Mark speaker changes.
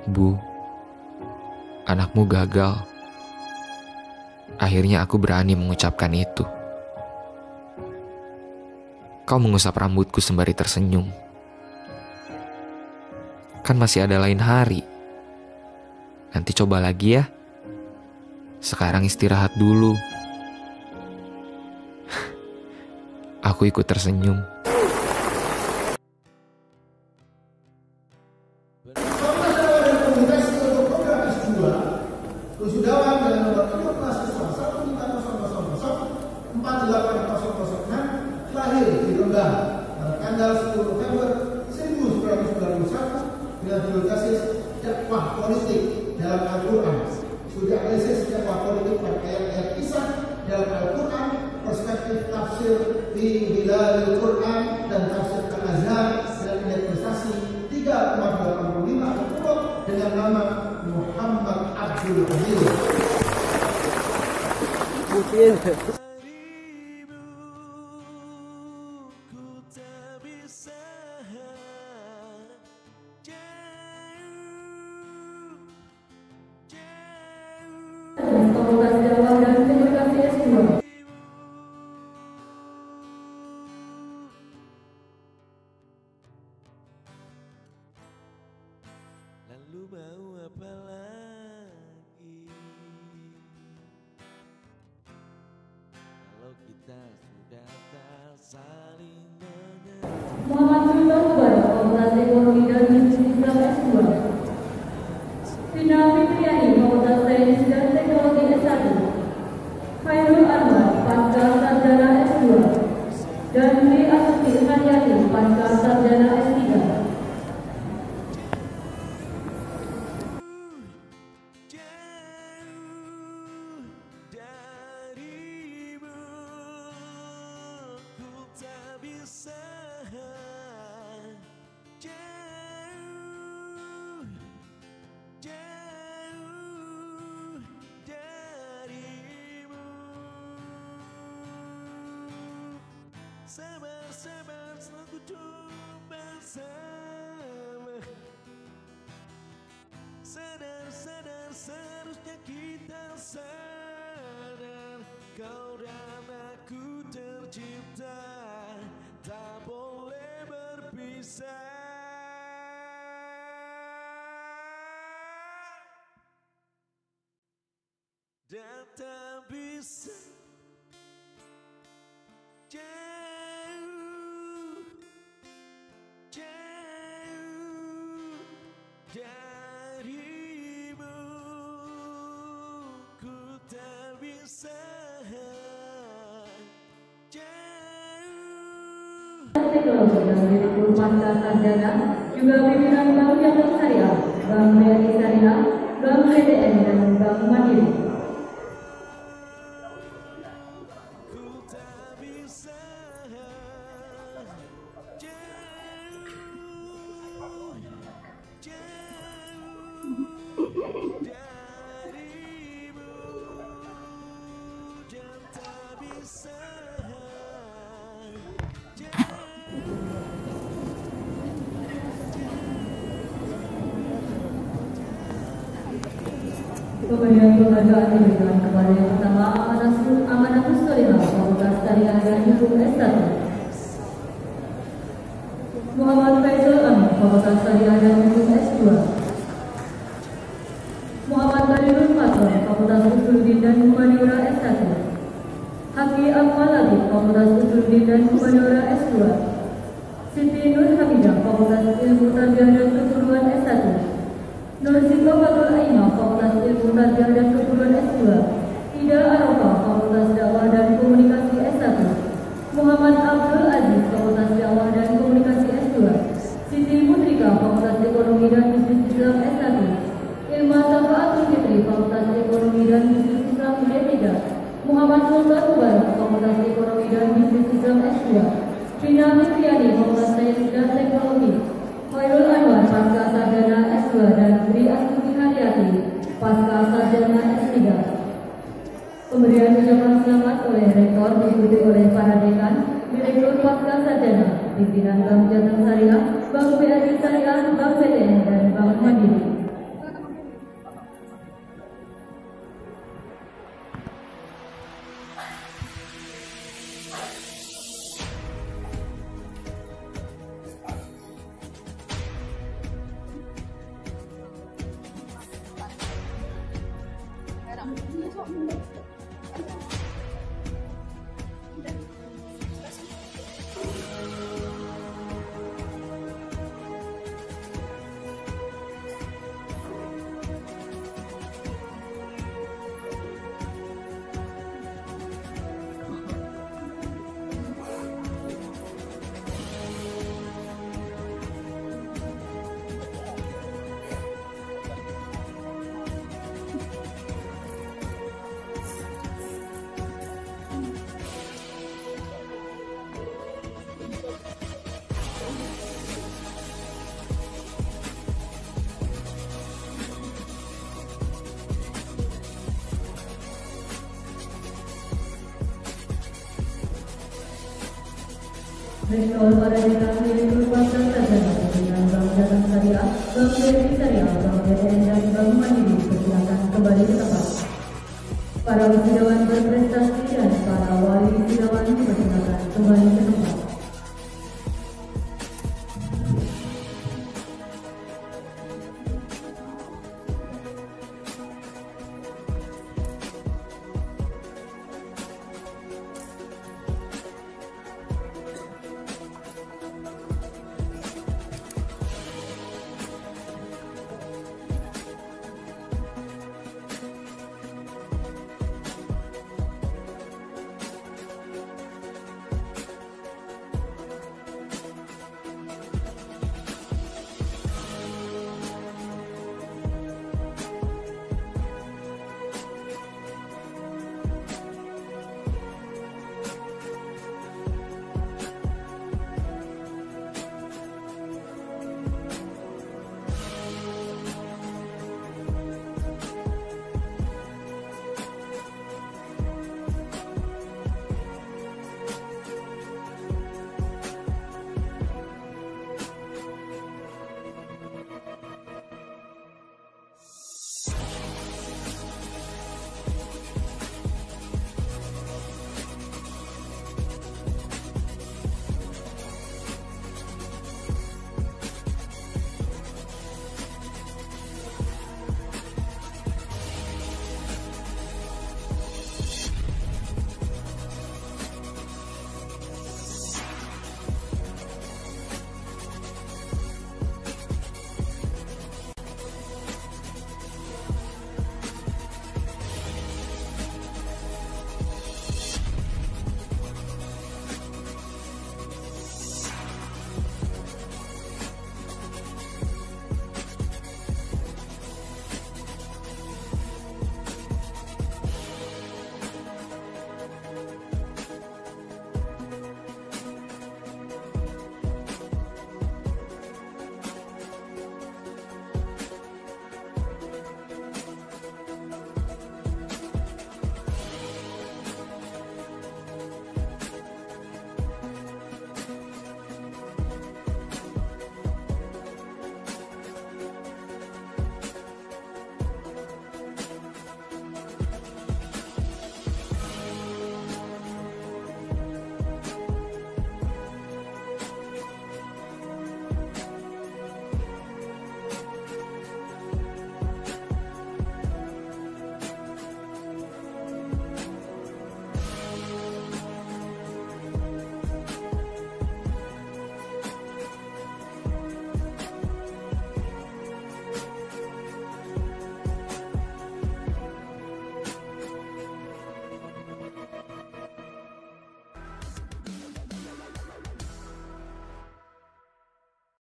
Speaker 1: Bu, anakmu gagal. Akhirnya aku berani mengucapkan itu. Kau mengusap rambutku sembari tersenyum. Kan masih ada lain hari. Nanti coba lagi ya. Sekarang istirahat dulu. Aku ikut tersenyum.
Speaker 2: Wisudawan dengan nomor 14.1.48006 lahir di Rembang pada tanggal 10 November 1991 dengan judul tesis dakwah politik dalam Al-Quran. Studi analisis dakwah politik pada ayat-ayat kisah dalam Al-Quran, perspektif tafsir di Hilalul Quran dan tafsir Al-Azhar dengan indeks prestasi 3,85 dengan nama Muhammad Abdul Aziz.
Speaker 3: Fakultas Dakwah dan Komunikasi S2.
Speaker 4: Lalu mau apa lagi? Kalau kita sudah tak saling mengenal.
Speaker 3: Muhammad Sultan Mubarak, Fakultas Ekonomi dan Bisnis Islam S2. Vina Fitriani, Fakultas Sains dan Teknologi S1. Khairul Anwar, Pasca Sarjana S2. Dan Dwi Astuti Haryati, Pasca Sarjana S3.
Speaker 4: Sabar-sabar selalu bersama. Sadar-sadar seharusnya kita sadar. Kau dan aku tercipta, tak boleh berpisah. Dan tak bisa jauh darimu, ku tak bisa jauh.
Speaker 3: Teknologi dan Direktur Pasca Sarjana, juga pimpinan Bank Jateng Syariah, Bank BRI Syariah, Bank BTN dan Bank Mandiri. Kemudian penghargaan diberikan kepada yang pertama Amanah Mustorina, Fakultas Syariah dan Hukum S1. Muhammad Faisal Amin, Fakultas Syariah dan Hukum S2. Muhammad Barirul Fatwa, Fakultas Usuluddin dan Humaniora S1. Haki Akmal Labib, Fakultas Usuluddin dan Humaniora S2. Siti Nur Hamidah, Fakultas Ilmu Tarbiyah dan Keguruan S1. Nur Ziko Fatul Aimah, Fakultas Ilmu Tarbiyah dan Keguruan S2. Ida Arafah, Fakultas Dakwah dan Komunikasi S1. Muhammad Abdul Aziz, Fakultas Dakwah dan Komunikasi S2. Siti Putrika, Fakultas Ekonomi dan Bisnis Islam S1. Ilma Safaatul Fitri, Fakultas Ekonomi dan Bisnis Islam D3. Muhammad Sultan Mubarak, Fakultas Ekonomi dan Bisnis Islam S2. Vina Fitriani, Fakultas Sains dan Teknologi. Khairul Anwar, Pasca Sarjana S2 dan Dwi Astuti Haryati, Pasca Sarjana S3. Pemberian ucapan selamat oleh Rektor diikuti oleh para dekan, Direktur Pasca Sarjana, pimpinan Bank Jateng Syariah, Bank BRI Syariah, Bank BTN dan Bank Mandiri. Rektor Paradita milik merupakan sarjana dengan Bank Jateng Syariah, Bank BRI Syariah, Bank BTN dan Bank Mandiri persilakan kembali ke tempat. Para wisudawan berprestasi dan para wali wisudawan dipersilakan kembali ke tempat.